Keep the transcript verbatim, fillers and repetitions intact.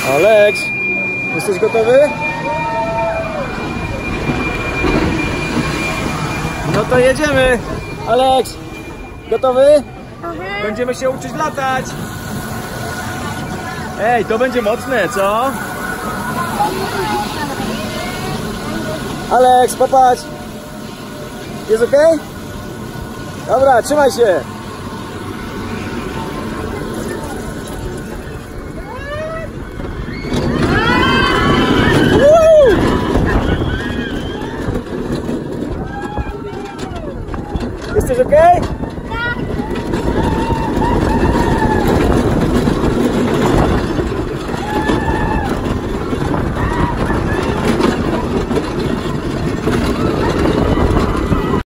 Aleks, jesteś gotowy? No to jedziemy. Aleks, gotowy? Będziemy się uczyć latać. Ej, to będzie mocne, co? Aleks, popatrz. Jest ok? Dobra, trzymaj się. Jesteś ok? Tak.